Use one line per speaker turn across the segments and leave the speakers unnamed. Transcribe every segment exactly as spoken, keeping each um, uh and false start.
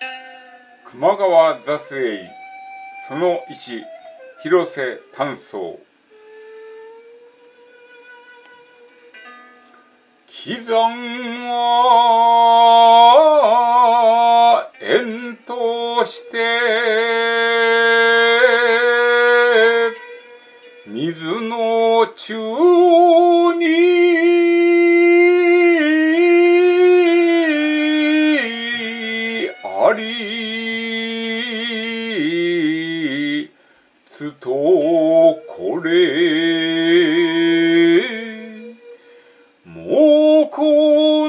球磨川雑営そのいち広瀬丹宗喜山は縁として水の中にありつとこれもこ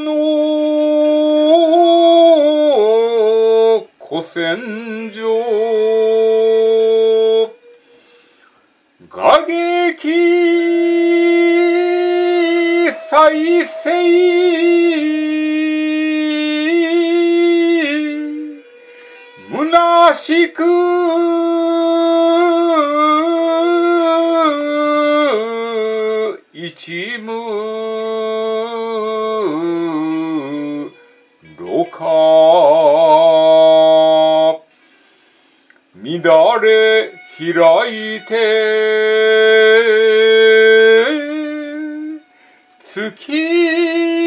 の古戦場雅劇再生虚しく一無ろか乱れ開いて月